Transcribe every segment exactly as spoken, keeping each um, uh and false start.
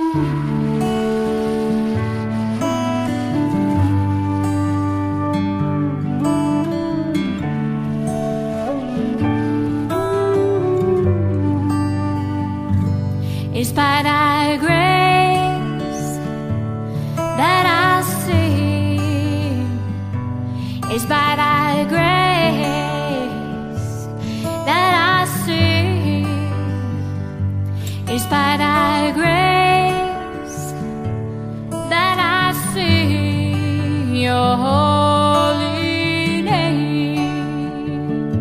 It's by thy grace that I sing. It's by thy grace that I sing. It's by thy grace that I sing your holy name.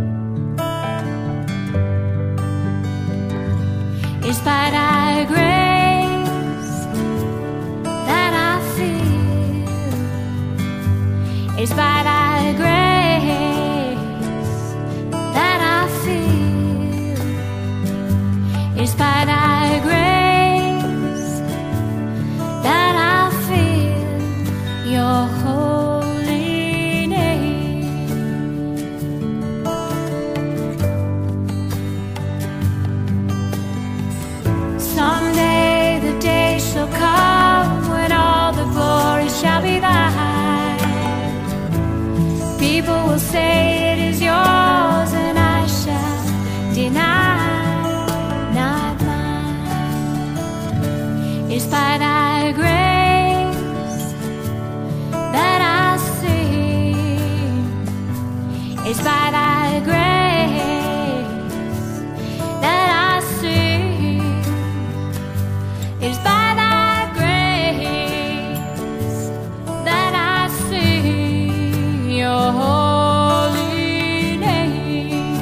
It's by thy grace that I feel. It's by thy grace that I feel. It's by thy grace that I feel your holy name. Someday the day shall come when all the glory shall be thine. People will say it is yours, and I shall deny, not mine. It's by thy grace that I sing. It's by thy grace that I sing. It's by thy grace that I sing your holy name.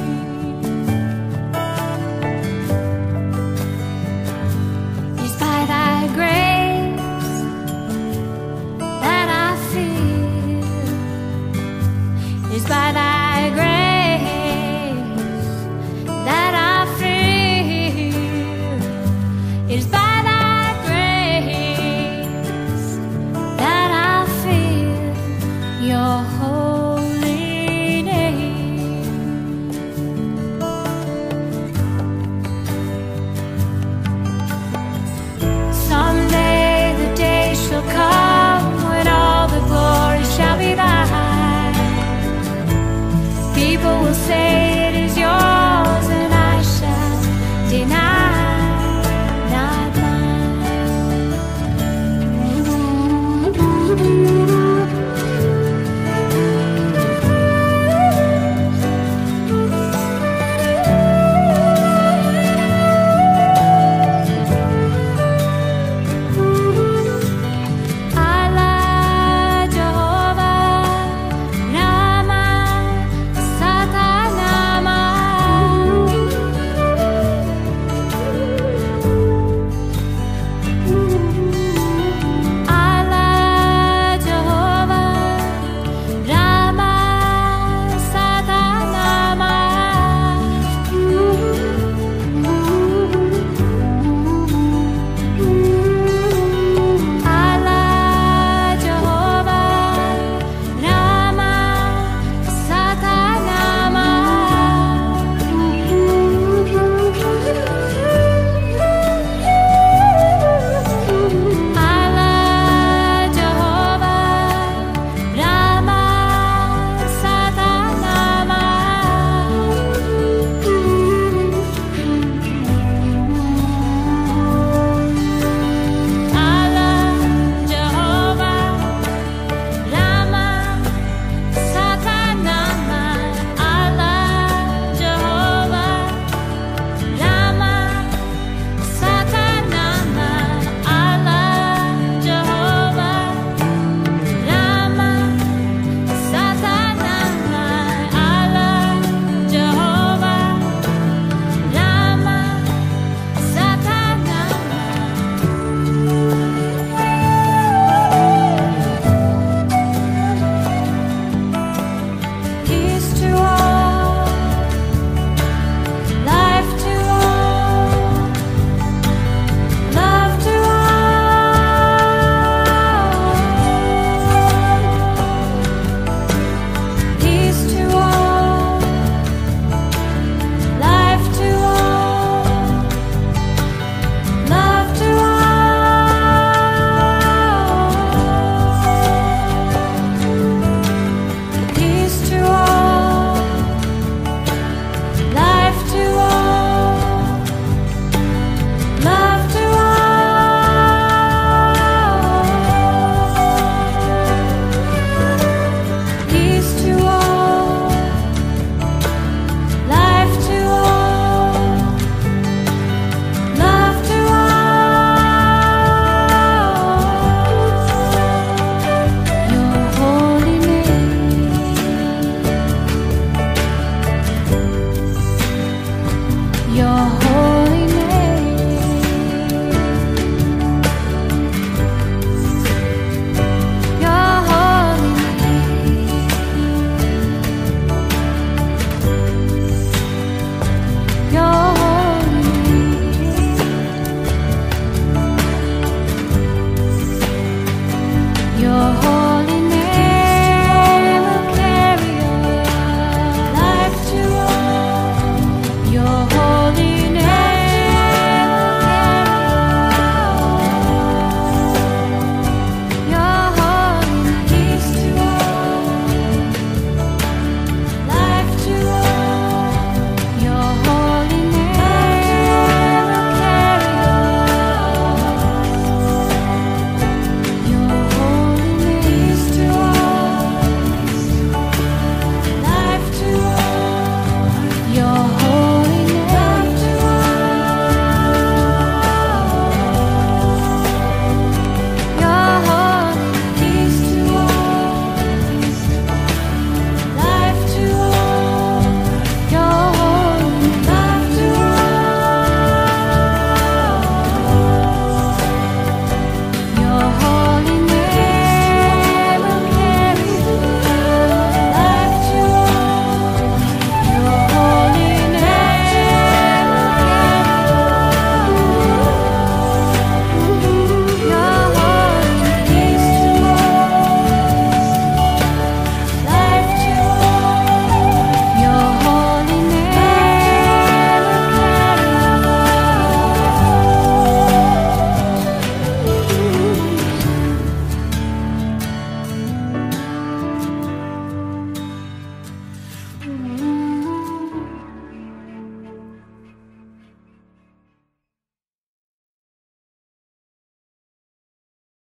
It's by thy grace that I feel. It's by thy grace that I feel. It's by thy